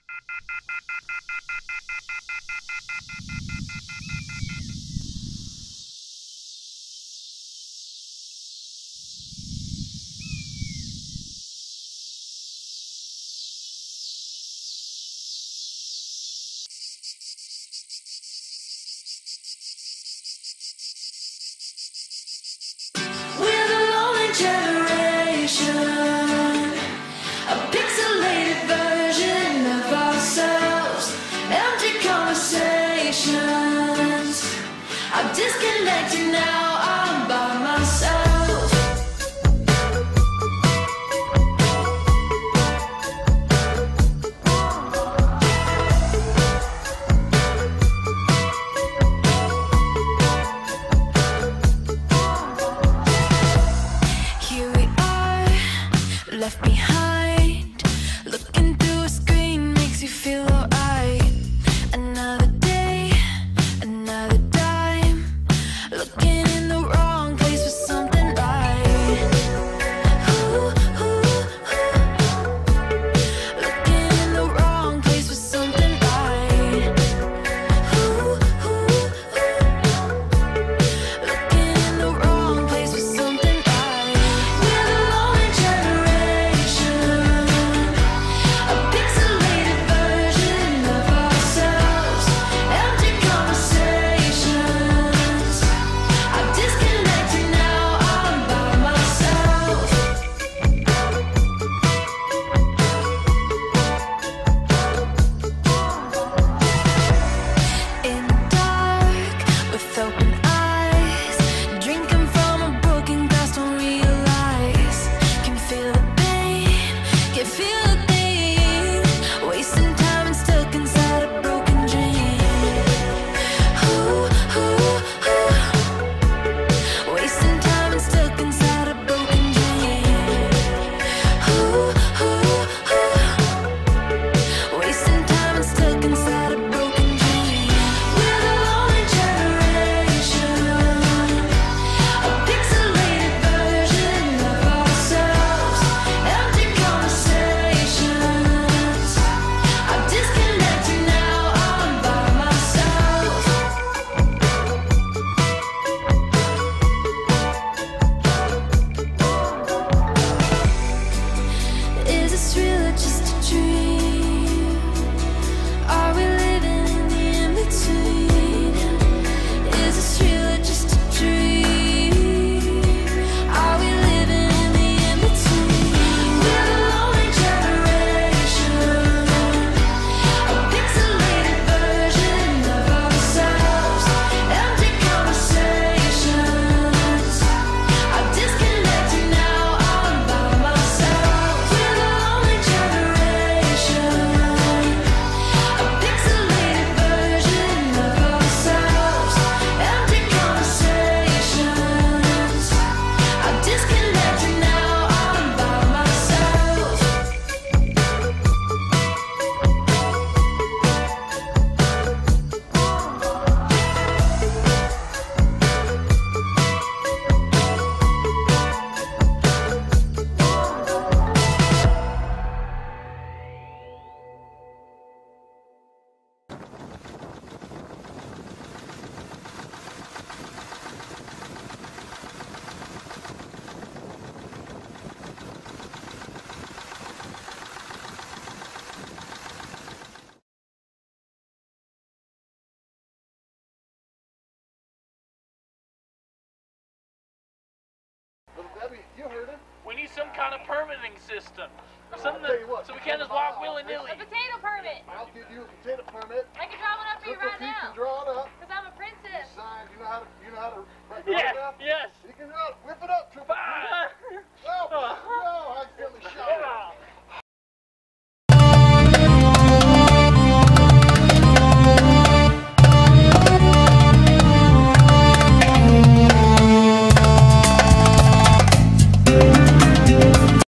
We're the lonely generation, a pixelated version of ourselves, empty conversations. I'm disconnected now, I'm by myself. Here we are, left behind. Looking through a screen makes you feel alright. Another day, another dime. Looking in the wrong place for something right. Ooh, ooh, ooh. Looking in the wrong place for something right. Ooh, ooh, ooh. Looking in the wrong place for something right. We're the lonely generation, a pixelated version of ourselves, empty conversations. I'm disconnected now, I'm by myself. In the dark, with open eyes, drinking from a broken glass, don't realize. Can feel the pain, can feel the thing. Wasting time and stuck inside a broken dream. Ooh, ooh, ooh. Wasting time and stuck inside a broken dream. Ooh, ooh, ooh. Wasting time and stuck inside a broken dream. We're the lonely generation, a pixelated version of ourselves, empty conversations. I'm disconnected now, I'm by myself. Is this real or just a dream? Are we living in the in-between? Is this real or just a dream? Are we living in the in-between? We're the lonely generation, a pixelated version of ourselves, empty conversations. I'm disconnected now, I'm by myself. We're the lonely generation, a pixelated version of ourselves, empty conversations. I'm disconnected now, I'm by myself. Little Debbie, you heard him. We need some kind of permitting system. Something tell you what, so we can't just walk willy-nilly. A potato permit. I'll give you a potato permit. I can draw one up for you Triple right T can now. draw it up.